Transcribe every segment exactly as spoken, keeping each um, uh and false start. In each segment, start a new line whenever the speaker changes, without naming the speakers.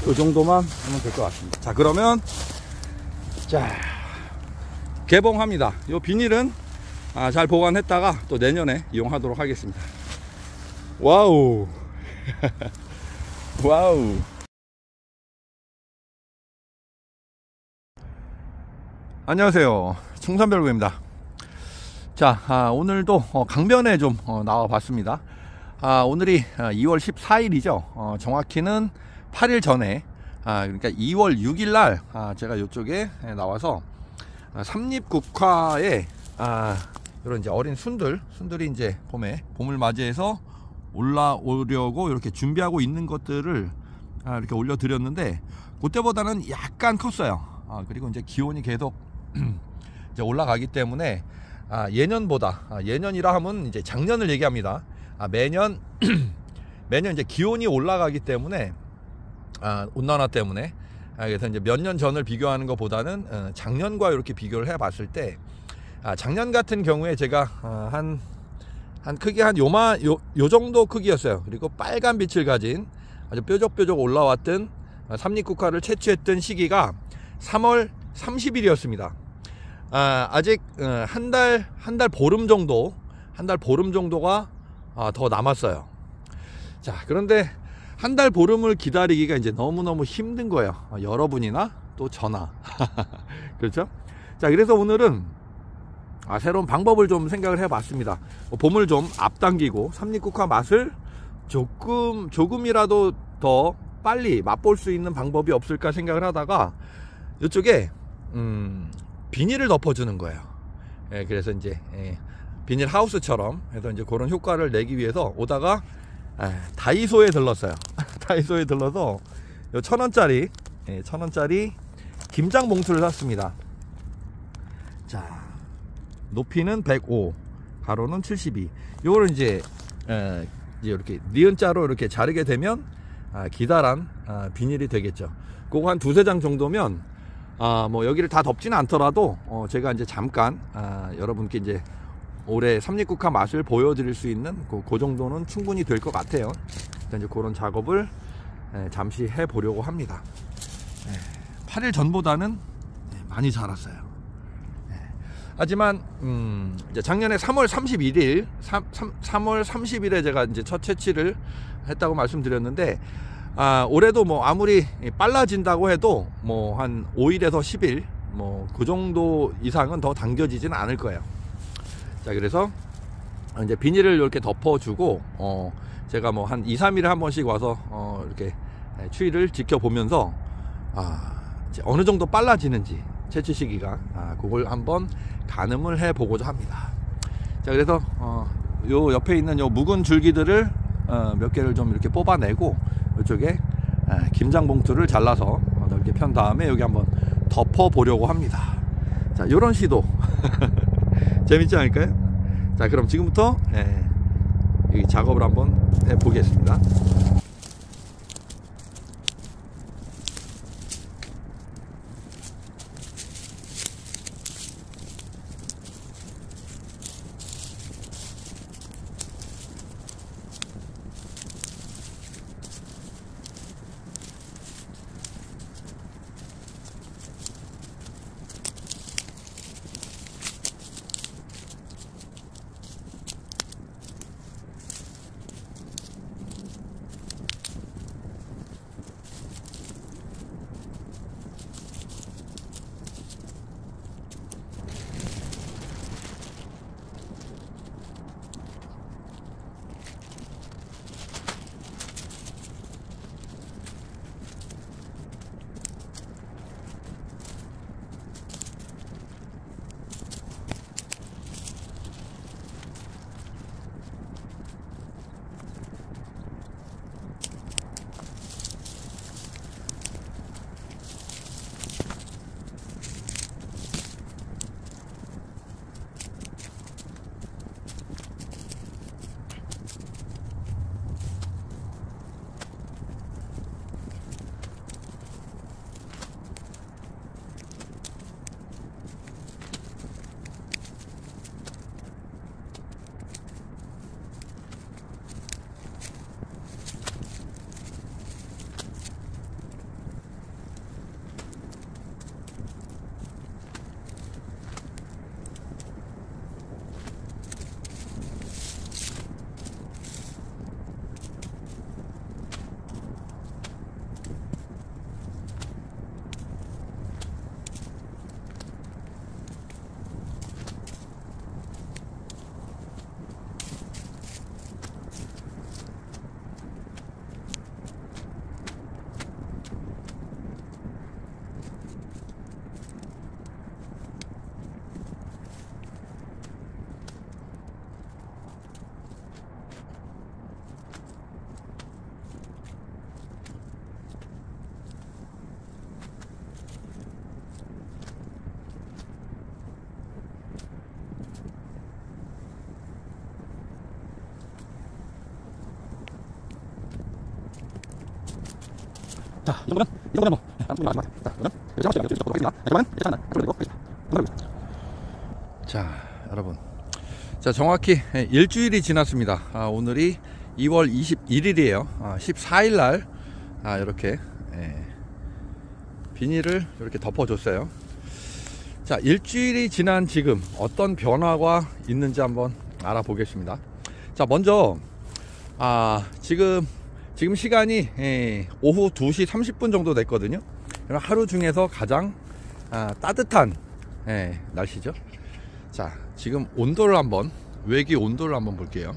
이 정도만 하면 될 것 같습니다. 자, 그러면 자 개봉합니다. 이 비닐은 아, 잘 보관했다가 또 내년에 이용하도록 하겠습니다. 와우 와우. 안녕하세요, 청산별구입니다. 자, 아, 오늘도 어, 강변에 좀 어, 나와 봤습니다. 아, 오늘이 이월 십사일이죠. 어, 정확히는 팔 일 전에, 아, 그러니까 이월 육일 날 아, 제가 이쪽에 나와서 아, 삼립국화에 아, 이런 이제 어린 순들, 순들이 이제 봄에 봄을 맞이해서 올라오려고 이렇게 준비하고 있는 것들을 아, 이렇게 올려드렸는데 그때보다는 약간 컸어요. 아, 그리고 이제 기온이 계속 이제 올라가기 때문에 아, 예년보다 아, 예년이라 하면 이제 작년을 얘기합니다. 아, 매년 매년 이제 기온이 올라가기 때문에 아, 온난화 때문에 아, 그래서 이제 몇 년 전을 비교하는 것보다는 어, 작년과 이렇게 비교를 해봤을 때 아, 작년 같은 경우에 제가 어, 한, 한 크기 한 요마 요, 요 정도 크기였어요. 그리고 빨간 빛을 가진 아주 뾰족뾰족 올라왔던 어, 삼립국화를 채취했던 시기가 삼월 삼십일이었습니다. 아, 아직 어, 한 달, 한 달 보름 정도, 한 달 보름 정도가 아, 더 남았어요. 자, 그런데 한 달 보름을 기다리기가 이제 너무너무 힘든 거예요. 아, 여러분이나 또 저나. 그렇죠? 자, 그래서 오늘은 아, 새로운 방법을 좀 생각을 해 봤습니다. 봄을 좀 앞당기고 삼립국화 맛을 조금, 조금이라도 더 빨리 맛볼 수 있는 방법이 없을까 생각을 하다가 이쪽에, 음, 비닐을 덮어주는 거예요. 예, 그래서 이제 예, 비닐 하우스처럼 해서 이제 그런 효과를 내기 위해서 오다가 예, 다이소에 들렀어요. 다이소에 들러서 천 원짜리 예, 천 원짜리 김장 봉투를 샀습니다. 자, 높이는 백오, 가로는 칠십이. 요거를 이제, 예, 이제 이렇게 니은자로 이렇게 자르게 되면 아, 기다란 아, 비닐이 되겠죠. 그거 한 두세 장 정도면 아, 뭐 여기를 다 덮지는 않더라도 어, 제가 이제 잠깐 아, 여러분께 이제 올해 삼립국화 맛을 보여드릴 수 있는 그, 그 정도는 충분히 될 것 같아요. 일단 이제 그런 작업을 에, 잠시 해 보려고 합니다. 에, 팔 일 전보다는 에, 많이 자랐어요. 에, 하지만 음, 이제 작년에 삼월 삼십일일, 삼월 삼십일에 제가 이제 첫 채취를 했다고 말씀드렸는데. 아, 올해도 뭐 아무리 빨라진다고 해도 뭐 한 오 일에서 십 일 뭐 그 정도 이상은 더 당겨지지는 않을 거예요. 자, 그래서 이제 비닐을 이렇게 덮어주고 어 제가 뭐 한 이, 삼 일에 한 번씩 와서 어 이렇게 추위를 지켜보면서 아, 이제 어느 정도 빨라지는지 채취 시기가 아, 그걸 한번 가늠을 해 보고자 합니다. 자, 그래서 어, 요 옆에 있는 요 묵은 줄기들을 어, 몇 개를 좀 이렇게 뽑아내고 이쪽에 김장 봉투를 잘라서 넓게 편 다음에 여기 한번 덮어 보려고 합니다. 자, 요런 시도 재밌지 않을까요? 자, 그럼 지금부터 이 작업을 한번 해 보겠습니다. 자, 이 정도면, 이 정도면 뭐, 한번 마지막. 자, 그러면, 이렇게 잡아주시면 이렇게 보겠습니다. 잠깐만, 잠깐만, 그리고 하겠습니다. 자, 여러분. 자, 정확히 일주일이 지났습니다. 아, 오늘이 이월 이십일일이에요. 아, 십사일 날, 아, 이렇게, 예, 비닐을 이렇게 덮어줬어요. 자, 일주일이 지난 지금 어떤 변화가 있는지 한번 알아보겠습니다. 자, 먼저, 아, 지금, 지금 시간이 예, 오후 두 시 삼십 분 정도 됐거든요. 하루 중에서 가장 아, 따뜻한 예, 날씨죠. 자, 지금 온도를 한번, 외기 온도를 한번 볼게요.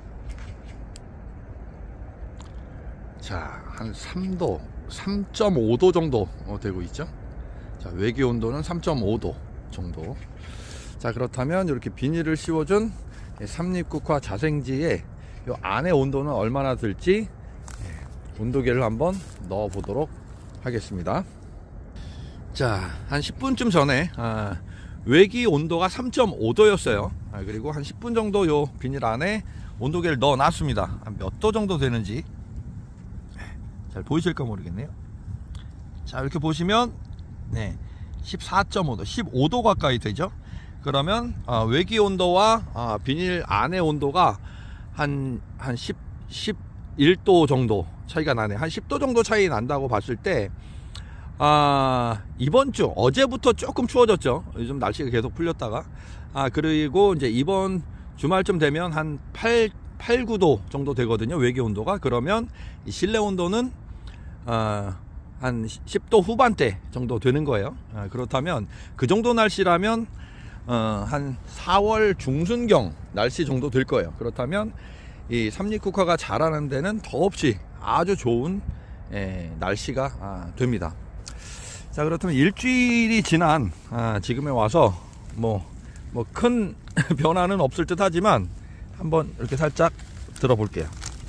자, 한 삼 도, 삼 점 오 도 정도 되고 있죠. 자, 외기 온도는 삼 점 오 도 정도. 자, 그렇다면 이렇게 비닐을 씌워준 삼립국화 자생지에 이 안에 온도는 얼마나 될지 온도계를 한번 넣어 보도록 하겠습니다. 자, 한 십 분쯤 전에 아, 외기 온도가 삼 점 오 도였어요. 아, 그리고 한 십 분 정도 요 비닐 안에 온도계를 넣어 놨습니다. 몇 도 정도 되는지 잘 보이실까 모르겠네요. 자, 이렇게 보시면 네, 십사 점 오 도, 십오 도 가까이 되죠. 그러면 아, 외기 온도와 아, 비닐 안의 온도가 한, 한 십, 십일 도 정도 차이가 나네. 한 십 도 정도 차이 난다고 봤을 때, 아, 이번 주, 어제부터 조금 추워졌죠. 요즘 날씨가 계속 풀렸다가. 아, 그리고 이제 이번 주말쯤 되면 한 팔, 팔, 구 도 정도 되거든요. 외기 온도가. 그러면 이 실내 온도는, 아, 한 십 도 후반대 정도 되는 거예요. 아, 그렇다면 그 정도 날씨라면, 어, 한 사월 중순경 날씨 정도 될 거예요. 그렇다면 이 삼립국화가 자라는 데는 더없이 아주 좋은 에, 날씨가 아, 됩니다. 자, 그렇다면 일주일이 지난 아, 지금에 와서 뭐 뭐 큰 변화는 없을 듯 하지만 한번 이렇게 살짝 들어볼게요.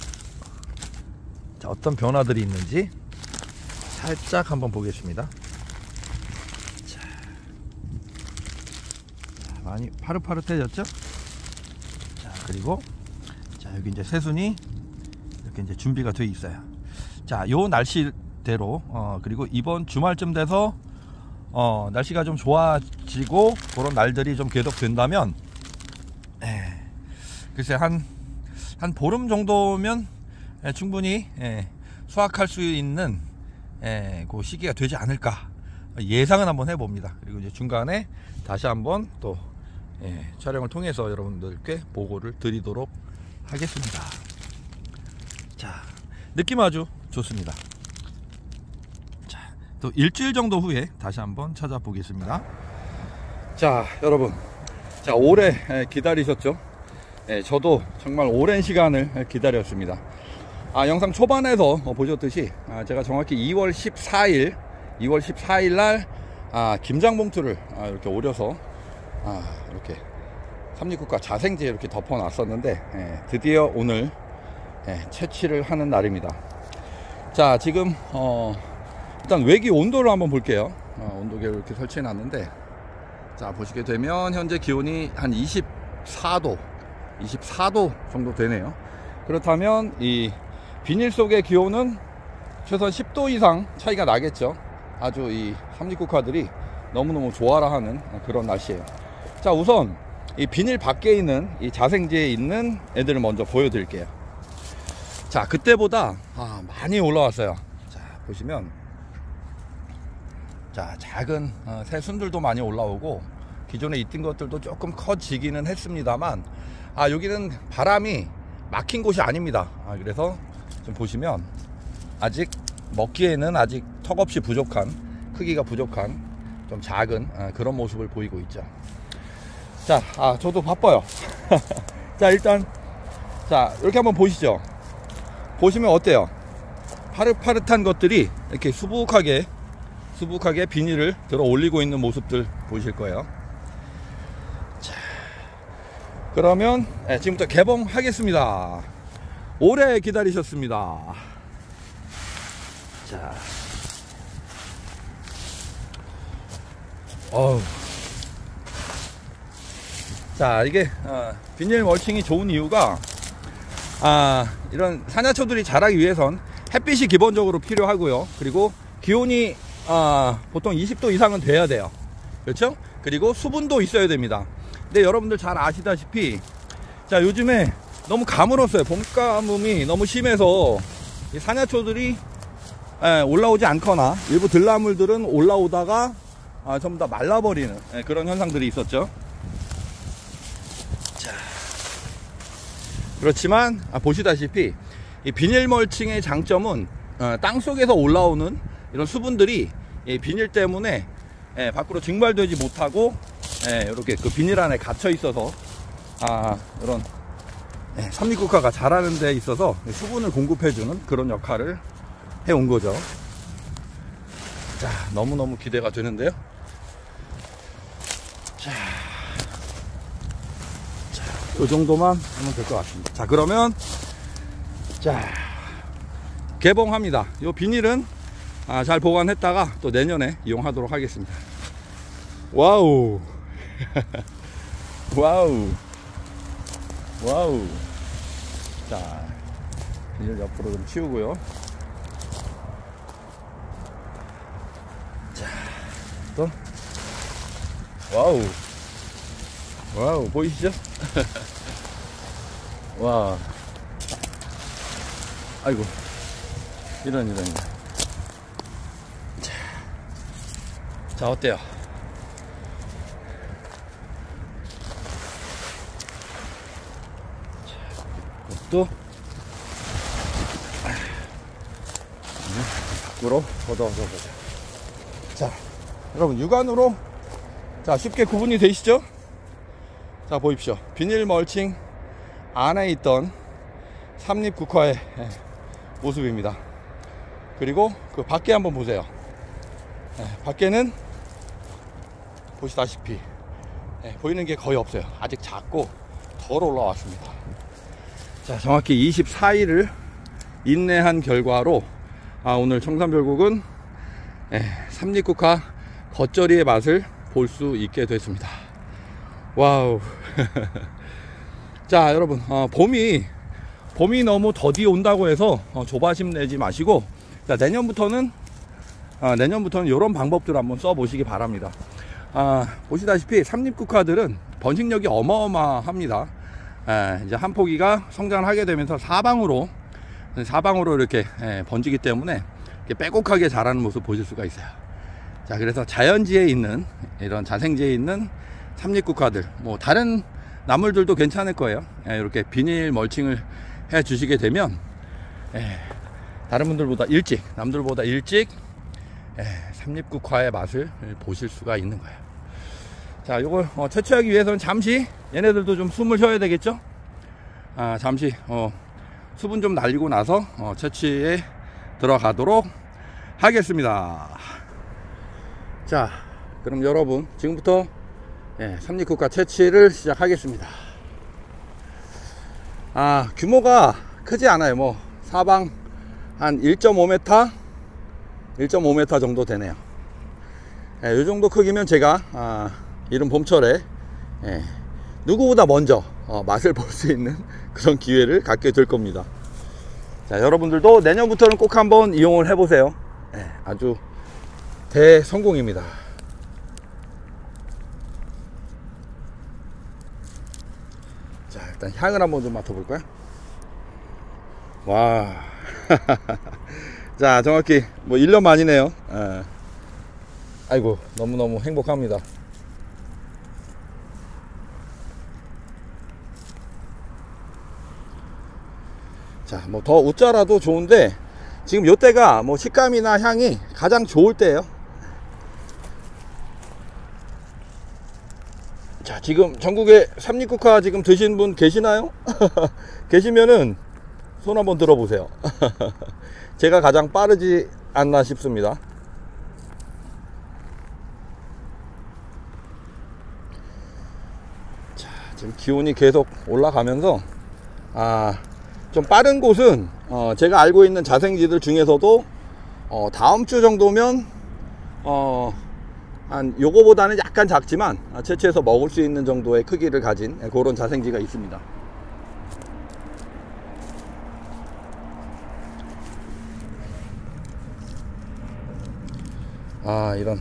자, 어떤 변화들이 있는지 살짝 한번 보겠습니다. 자, 많이 파릇파릇해졌죠? 자, 그리고 자, 여기 이제 새순이 이렇게 이제 준비가 되어 있어요. 자, 요 날씨대로 어, 그리고 이번 주말쯤 돼서 어, 날씨가 좀 좋아지고 그런 날들이 좀 계속 된다면, 에, 글쎄 한, 한 보름 정도면 에, 충분히 에, 수확할 수 있는 에, 그 시기가 되지 않을까 예상은 한번 해봅니다. 그리고 이제 중간에 다시 한번 또 에, 촬영을 통해서 여러분들께 보고를 드리도록 하겠습니다. 자, 느낌 아주 좋습니다. 자, 또 일주일 정도 후에 다시 한번 찾아보겠습니다. 자, 여러분, 자, 오래 기다리셨죠? 예, 저도 정말 오랜 시간을 기다렸습니다. 아, 영상 초반에서 보셨듯이 아, 제가 정확히 이월 십사일 이월 십사일 날 아, 김장 봉투를 아, 이렇게 오려서 아, 이렇게 삼립국화 자생지에 이렇게 덮어 놨었는데 예, 드디어 오늘 예, 채취를 하는 날입니다. 자, 지금 어, 일단 외기 온도를 한번 볼게요. 어, 온도계를 이렇게 설치해 놨는데, 자, 보시게 되면 현재 기온이 한 이십사 도 이십사 도 정도 되네요. 그렇다면 이 비닐 속의 기온은 최소한 십 도 이상 차이가 나겠죠. 아주 이 삼립국화들이 너무너무 좋아라 하는 그런 날씨예요. 자, 우선 이 비닐 밖에 있는 이 자생지에 있는 애들을 먼저 보여드릴게요. 자, 그때보다 아, 많이 올라왔어요. 자, 보시면 자, 작은 어, 새순들도 많이 올라오고 기존에 있던 것들도 조금 커지기는 했습니다만, 아, 여기는 바람이 막힌 곳이 아닙니다. 아, 그래서 좀 보시면 아직 먹기에는 아직 턱없이 부족한, 크기가 부족한 좀 작은 아, 그런 모습을 보이고 있죠. 자, 아, 저도 바빠요. 자, 일단 자, 이렇게 한번 보시죠. 보시면 어때요? 파릇파릇한 것들이 이렇게 수북하게 수북하게 비닐을 들어 올리고 있는 모습들 보이실 거예요. 자, 그러면 네, 지금부터 개봉하겠습니다. 오래 기다리셨습니다. 자, 어우. 자, 이게 어, 비닐 멀칭이 좋은 이유가, 아, 이런 사냐초들이 자라기 위해선 햇빛이 기본적으로 필요하고요. 그리고 기온이 아, 보통 이십 도 이상은 돼야 돼요. 그렇죠? 그리고 수분도 있어야 됩니다. 근데 여러분들 잘 아시다시피 자, 요즘에 너무 가물었어요. 봄 가뭄이 너무 심해서 이 사냐초들이 예, 올라오지 않거나 일부 들나물들은 올라오다가 아, 전부 다 말라버리는 예, 그런 현상들이 있었죠. 자, 그렇지만 아, 보시다시피 이 비닐 멀칭의 장점은 어, 땅 속에서 올라오는 이런 수분들이 이 비닐 때문에 예, 밖으로 증발되지 못하고 예, 이렇게 그 비닐 안에 갇혀 있어서 아, 이런 예, 삼립국화가 자라는 데 있어서 수분을 공급해주는 그런 역할을 해온 거죠. 자, 너무너무 기대가 되는데요. 자, 자, 이 정도만 하면 될 것 같습니다. 자, 그러면 자, 개봉합니다. 이 비닐은 아, 잘 보관했다가 또 내년에 이용하도록 하겠습니다. 와우. 와우. 와우. 자, 비닐 옆으로 좀 치우고요. 자, 또 와우. 와우, 보이시죠? 와. 아이고. 이런 이런 이런. 자, 자, 어때요? 또 밖으로 걷어서 보자. 자, 여러분 육안으로 자 쉽게 구분이 되시죠? 자, 보십시오. 비닐 멀칭 안에 있던 삼립국화의 모습입니다. 그리고 그 밖에 한번 보세요. 밖에는 보시다시피 보이는 게 거의 없어요. 아직 작고 덜 올라왔습니다. 자, 정확히 이십사 일을 인내한 결과로 아, 오늘 청산별곡은 예, 삼립국화 겉절이의 맛을 볼 수 있게 됐습니다. 와우. 자, 여러분 어, 봄이 봄이 너무 더디 온다고 해서 어, 조바심 내지 마시고 자, 내년부터는 아, 내년부터는 이런 방법들을 한번 써보시기 바랍니다. 아, 보시다시피 삼립국화들은 번식력이 어마어마합니다. 예, 이제 한 포기가 성장을 하게 되면서 사방으로 사방으로 이렇게 예, 번지기 때문에 이렇게 빼곡하게 자라는 모습 보실 수가 있어요. 자, 그래서 자연지에 있는 이런 자생지에 있는 삼립국화들, 뭐 다른 나물들도 괜찮을 거예요. 예, 이렇게 비닐 멀칭을 해 주시게 되면 예, 다른 분들보다 일찍, 남들보다 일찍 예, 삼립국화의 맛을 보실 수가 있는 거예요. 자, 요걸 어, 채취하기 위해서는 잠시 얘네들도 좀 숨을 쉬어야 되겠죠. 아, 잠시 어, 수분 좀 날리고 나서 어, 채취에 들어가도록 하겠습니다. 자, 그럼 여러분 지금부터 예, 삼립국화 채취를 시작하겠습니다. 아, 규모가 크지 않아요. 뭐 사방 한 일 점 오 미터 일 점 오 미터 정도 되네요. 예, 이 정도 크기면 제가 아, 이른 봄철에 예, 누구보다 먼저 어, 맛을 볼 수 있는 그런 기회를 갖게 될 겁니다. 자, 여러분들도 내년부터는 꼭 한번 이용을 해보세요. 예, 아주 대성공입니다. 자, 일단 향을 한번 좀 맡아볼까요? 와. 자, 정확히 뭐 일 년 만이네요. 예. 아이고, 너무너무 행복합니다. 자, 뭐 더 웃자라도 좋은데 지금 요때가 뭐 식감이나 향이 가장 좋을 때예요. 자, 지금 전국에 삼립국화 지금 드신 분 계시나요? 계시면은 손 한번 들어보세요. 제가 가장 빠르지 않나 싶습니다. 자, 지금 기온이 계속 올라가면서 아, 좀 빠른 곳은 어, 제가 알고 있는 자생지들 중에서도 어, 다음 주 정도면 어, 한 요거보다는 약간 작지만 채취해서 먹을 수 있는 정도의 크기를 가진 그런 자생지가 있습니다. 아, 이런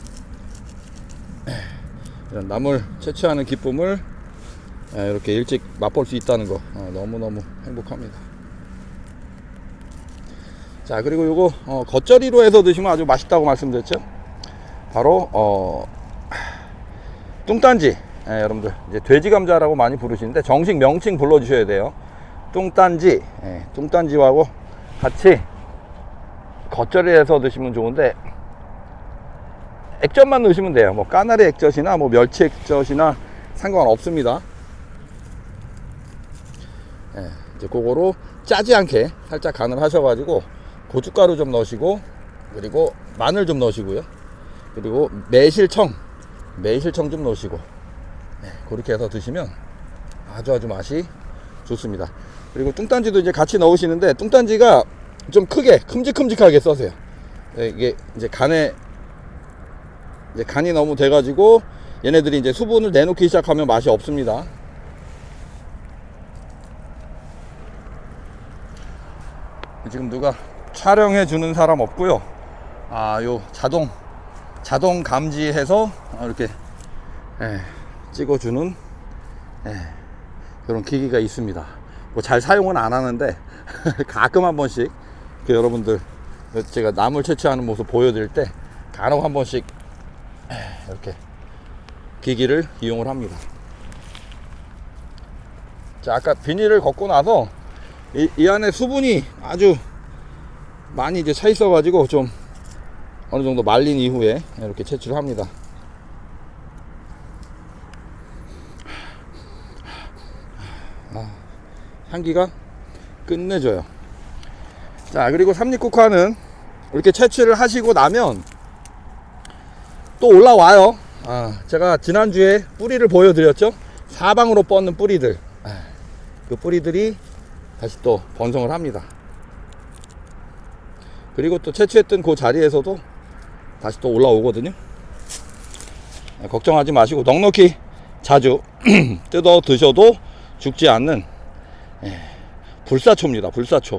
이런 나물 채취하는 기쁨을 이렇게 일찍 맛볼 수 있다는 거 너무너무 행복합니다. 자, 그리고 요거 어, 겉절이로 해서 드시면 아주 맛있다고 말씀드렸죠. 바로 어, 뚱딴지. 예, 여러분들 이제 돼지 감자라고 많이 부르시는데 정식 명칭 불러주셔야 돼요. 뚱딴지. 예, 뚱딴지하고 같이 겉절이해서 드시면 좋은데 액젓만 넣으시면 돼요. 뭐 까나리 액젓이나 뭐 멸치 액젓이나 상관없습니다. 예, 이제 그거로 짜지 않게 살짝 간을 하셔가지고 고춧가루 좀 넣으시고, 그리고 마늘 좀 넣으시고요. 그리고 매실청, 매실청 좀 넣으시고, 네, 그렇게 해서 드시면 아주 아주 맛이 좋습니다. 그리고 뚱딴지도 이제 같이 넣으시는데 뚱딴지가 좀 크게 큼직큼직하게 써세요. 네, 이게 이제 간에 이제 간이 너무 돼가지고 얘네들이 이제 수분을 내놓기 시작하면 맛이 없습니다. 지금 누가 촬영해 주는 사람 없고요. 아, 요 자동 자동 감지해서 이렇게 예, 찍어주는 예, 그런 기기가 있습니다. 뭐 잘 사용은 안 하는데 가끔 한 번씩 그 여러분들 제가 나물 채취하는 모습 보여드릴 때 간혹 한 번씩 이렇게 기기를 이용을 합니다. 자, 아까 비닐을 걷고 나서 이, 이 안에 수분이 아주 많이 이제 차 있어 가지고 좀 어느 정도 말린 이후에 이렇게 채취를 합니다. 아, 향기가 끝내줘요. 자, 그리고 삼립국화는 이렇게 채취를 하시고 나면 또 올라와요. 아, 제가 지난주에 뿌리를 보여드렸죠. 사방으로 뻗는 뿌리들. 아, 그 뿌리들이 다시 또 번성을 합니다. 그리고 또 채취했던 그 자리에서도 다시 또 올라오거든요. 아, 걱정하지 마시고 넉넉히 자주 뜯어 드셔도 죽지 않는 예, 불사초입니다. 불사초.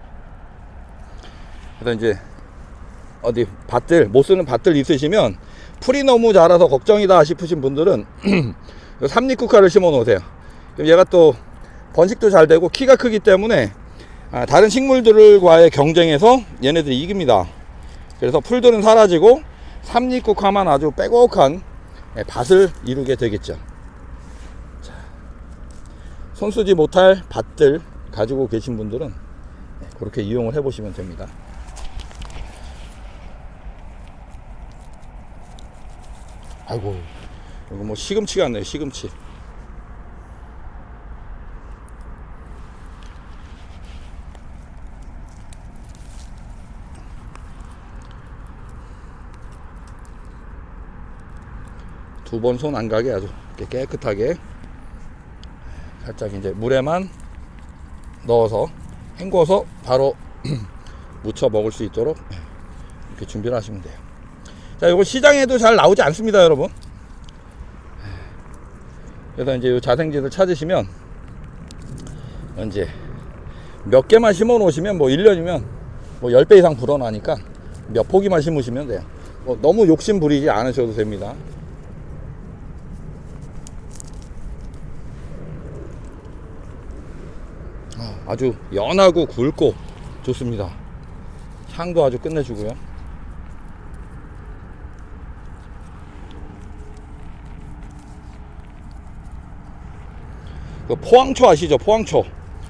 그래서 이제 어디 밭들 못 쓰는 밭들 있으시면 풀이 너무 자라서 걱정이다 싶으신 분들은 삼립국화를 심어 놓으세요. 그럼 얘가 또 번식도 잘 되고 키가 크기 때문에 다른 식물들과의 경쟁에서 얘네들이 이깁니다. 그래서 풀들은 사라지고 삼립국화만 아주 빼곡한 밭을 이루게 되겠죠. 자, 손쓰지 못할 밭들 가지고 계신 분들은 그렇게 이용을 해 보시면 됩니다. 아이고, 이거 뭐 시금치 같네요. 시금치. 두 번 손 안 가게 아주 깨끗하게 살짝 이제 물에만 넣어서 헹궈서 바로 무쳐 먹을 수 있도록 이렇게 준비를 하시면 돼요. 자, 이거 시장에도 잘 나오지 않습니다, 여러분. 그래서 이제 이 자생지를 찾으시면 이제 몇 개만 심어 놓으시면 뭐 일 년이면 뭐 십 배 이상 불어나니까 몇 포기만 심으시면 돼요. 뭐 너무 욕심 부리지 않으셔도 됩니다. 아주 연하고 굵고 좋습니다. 향도 아주 끝내주고요. 그 포항초 아시죠? 포항초.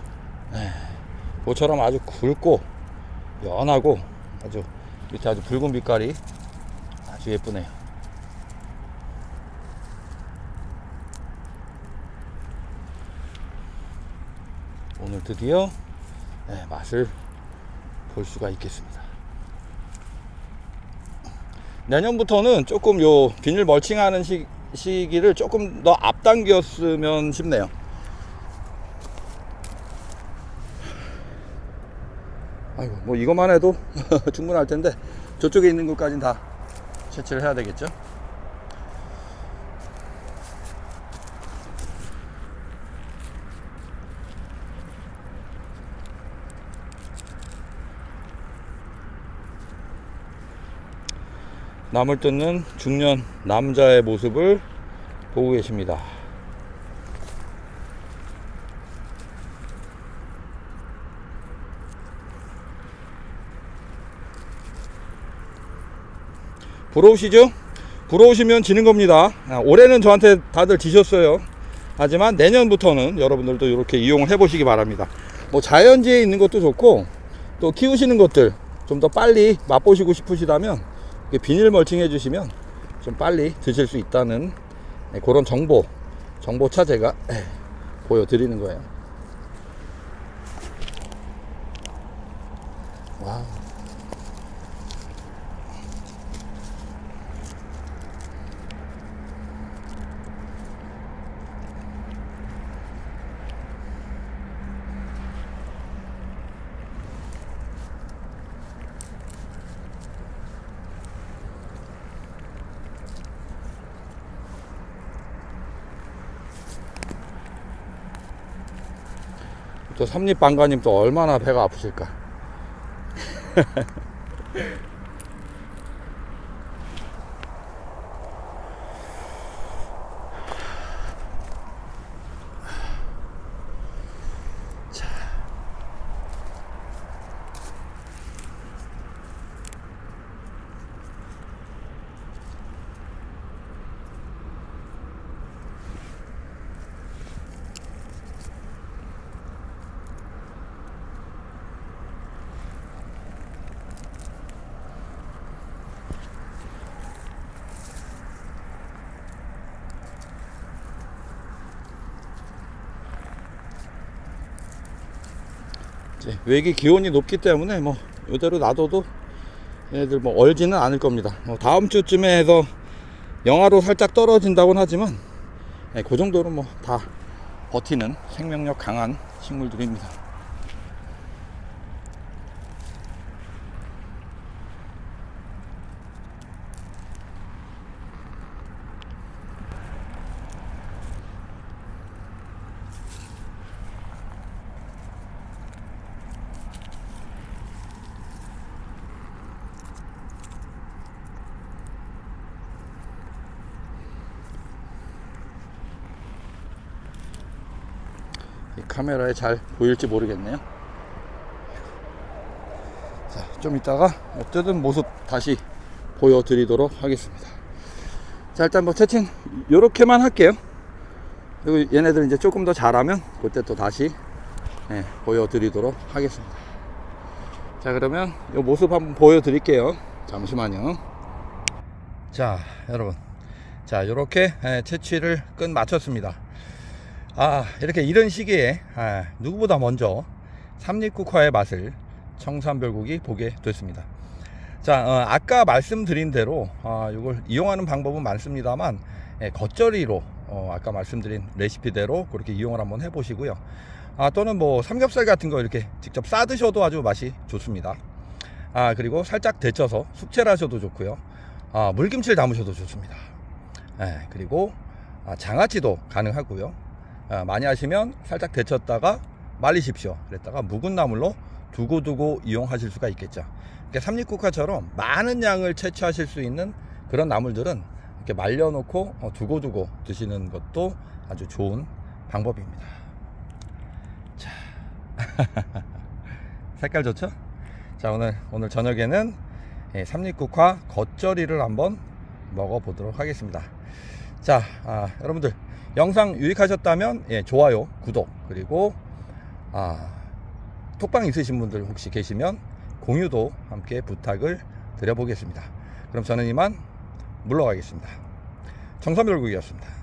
그처럼 아주 굵고 연하고 아주 밑에 아주 붉은 빛깔이 아주 예쁘네요. 오늘 드디어 네, 맛을 볼 수가 있겠습니다. 내년부터는 조금 요 비닐 멀칭하는 시, 시기를 조금 더 앞당겼으면 싶네요. 아이고, 뭐 이것만 해도 충분할 텐데 저쪽에 있는 것까지는 다 채취를 해야 되겠죠. 나물 뜯는 중년 남자의 모습을 보고 계십니다. 부러우시죠? 부러우시면 지는 겁니다. 아, 올해는 저한테 다들 지셨어요. 하지만 내년부터는 여러분들도 이렇게 이용을 해 보시기 바랍니다. 뭐 자연지에 있는 것도 좋고 또 키우시는 것들 좀 더 빨리 맛보시고 싶으시다면 비닐 멀칭 해 주시면 좀 빨리 드실 수 있다는 그런 정보 정보차 제가 보여드리는 거예요. 와우. 또 삼립방가님 또 얼마나 배가 아프실까. 외기 기온이 높기 때문에 뭐 이대로 놔둬도 얘네들 뭐 얼지는 않을 겁니다. 뭐 다음 주쯤에 해서 영하로 살짝 떨어진다고는 하지만 네, 그 정도로 뭐 다 버티는 생명력 강한 식물들입니다. 카메라에 잘 보일지 모르겠네요. 자, 좀 이따가 뜯은 모습 다시 보여드리도록 하겠습니다. 자, 일단 뭐 채팅 요렇게만 할게요. 그리고 얘네들 이제 조금 더 자라면 그때 또 다시 네, 보여드리도록 하겠습니다. 자, 그러면 요 모습 한번 보여드릴게요. 잠시만요. 자, 여러분, 자, 요렇게 네, 채취를 끝 마쳤습니다. 아, 이렇게 이런 시기에 아, 누구보다 먼저 삼립국화의 맛을 청산별고기 보게 됐습니다. 자, 어, 아까 말씀드린 대로 어, 이걸 이용하는 방법은 많습니다만 예, 겉절이로 어, 아까 말씀드린 레시피대로 그렇게 이용을 한번 해보시고요. 아, 또는 뭐 삼겹살 같은 거 이렇게 직접 싸 드셔도 아주 맛이 좋습니다. 아, 그리고 살짝 데쳐서 숙제를 하셔도 좋고요. 아, 물김치를 담으셔도 좋습니다. 예, 그리고 아, 장아찌도 가능하고요. 아, 많이 하시면 살짝 데쳤다가 말리십시오. 그랬다가 묵은 나물로 두고두고 이용하실 수가 있겠죠. 그러니까 삼립국화처럼 많은 양을 채취하실 수 있는 그런 나물들은 이렇게 말려놓고 어, 두고두고 드시는 것도 아주 좋은 방법입니다. 자, 색깔 좋죠? 자, 오늘 오늘 저녁에는 예, 삼립국화 겉절이를 한번 먹어보도록 하겠습니다. 자, 아, 여러분들 영상 유익하셨다면 예, 좋아요, 구독, 그리고 아, 톡방 있으신 분들 혹시 계시면 공유도 함께 부탁을 드려보겠습니다. 그럼 저는 이만 물러가겠습니다. 청산별고기였습니다.